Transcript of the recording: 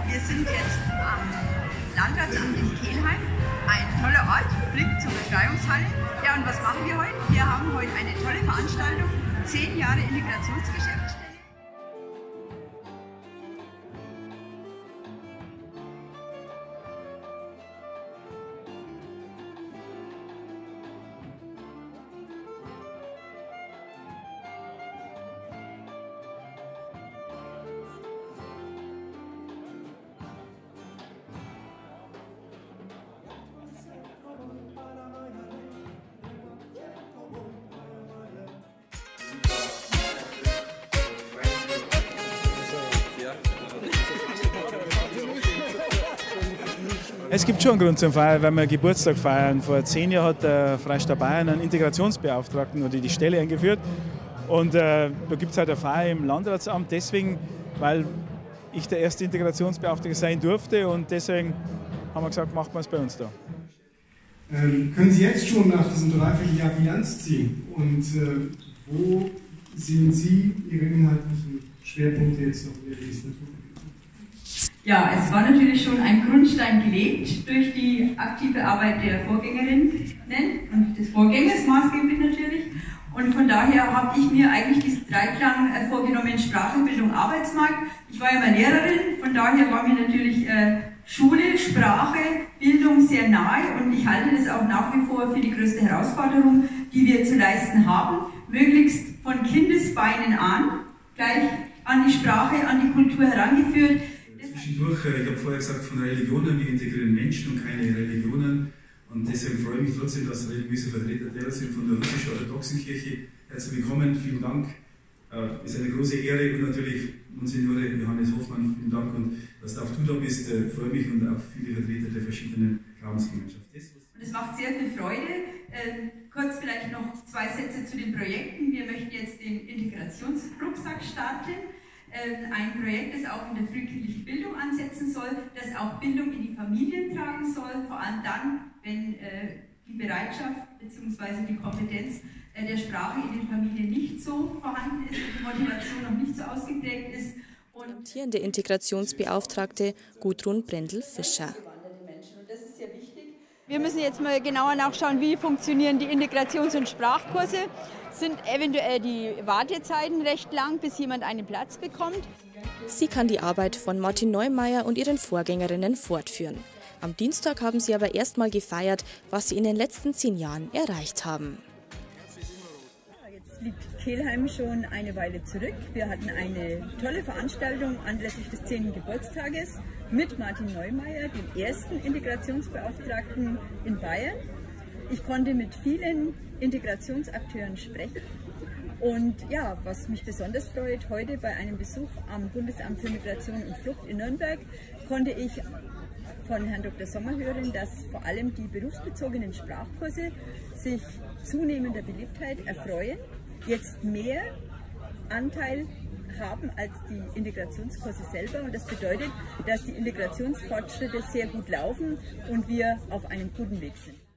Wir sind jetzt am Landratsamt in Kelheim. Ein toller Ort, Blick zur Befreiungshalle. Ja, und was machen wir heute? Wir haben heute eine tolle Veranstaltung, 10 Jahre Integrationsgeschäftsstelle. Es gibt schon einen Grund zum Feiern, wenn wir Geburtstag feiern. Vor 10 Jahren hat der Freistaat Bayern einen Integrationsbeauftragten oder die Stelle eingeführt. Und da gibt es halt eine Feier im Landratsamt, deswegen, weil ich der erste Integrationsbeauftragte sein durfte und deswegen haben wir gesagt, macht man es bei uns da. Können Sie jetzt schon nach diesem Dreivierteljahr Bilanz ziehen? Und wo sehen Sie Ihre inhaltlichen Schwerpunkte jetzt noch in der Legislatur? Ja, es war natürlich schon ein Grundstein gelegt durch die aktive Arbeit der Vorgängerinnen und des Vorgängers maßgeblich natürlich. Und von daher habe ich mir eigentlich diesen Dreiklang vorgenommen, Sprache, Bildung, Arbeitsmarkt. Ich war ja mal Lehrerin, von daher war mir natürlich Schule, Sprache, Bildung sehr nahe und ich halte das auch nach wie vor für die größte Herausforderung, die wir zu leisten haben. Möglichst von Kindesbeinen an, gleich an die Sprache, an die Kultur herangeführt. Zwischendurch, ich habe vorher gesagt, von Religionen, wir integrieren Menschen und keine Religionen. Und deswegen freue ich mich trotzdem, dass religiöse Vertreter da sind von der russisch-orthodoxen Kirche. Herzlich willkommen, vielen Dank. Es ist eine große Ehre und natürlich Monsignore Johannes Hofmann, vielen Dank. Und dass auch du da bist, freue mich und auch viele Vertreter der verschiedenen Glaubensgemeinschaften. Und es macht sehr viel Freude. Kurz vielleicht noch 2 Sätze zu den Projekten. Wir möchten jetzt den Integrationsrucksack starten. Ein Projekt, das auch in der frühkindlichen Bildung ansetzen soll, das auch Bildung in die Familien tragen soll, vor allem dann, wenn die Bereitschaft bzw. die Kompetenz der Sprache in den Familien nicht so vorhanden ist und die Motivation noch nicht so ausgeprägt ist. Und hier der Integrationsbeauftragte Gudrun Brendel-Fischer. Wir müssen jetzt mal genauer nachschauen, wie funktionieren die Integrations- und Sprachkurse. Sind eventuell die Wartezeiten recht lang, bis jemand einen Platz bekommt? Sie kann die Arbeit von Martin Neumeier und ihren Vorgängerinnen fortführen. Am Dienstag haben sie aber erstmal gefeiert, was sie in den letzten 10 Jahren erreicht haben. Jetzt liegt Kelheim schon eine Weile zurück. Wir hatten eine tolle Veranstaltung anlässlich des 10. Geburtstages mit Martin Neumeier, dem ersten Integrationsbeauftragten in Bayern. Ich konnte mit vielen Integrationsakteuren sprechen und ja, was mich besonders freut, heute bei einem Besuch am Bundesamt für Migration und Flucht in Nürnberg konnte ich von Herrn Dr. Sommer hören, dass vor allem die berufsbezogenen Sprachkurse sich zunehmender Beliebtheit erfreuen, jetzt mehr Anteil haben als die Integrationskurse selber und das bedeutet, dass die Integrationsfortschritte sehr gut laufen und wir auf einem guten Weg sind.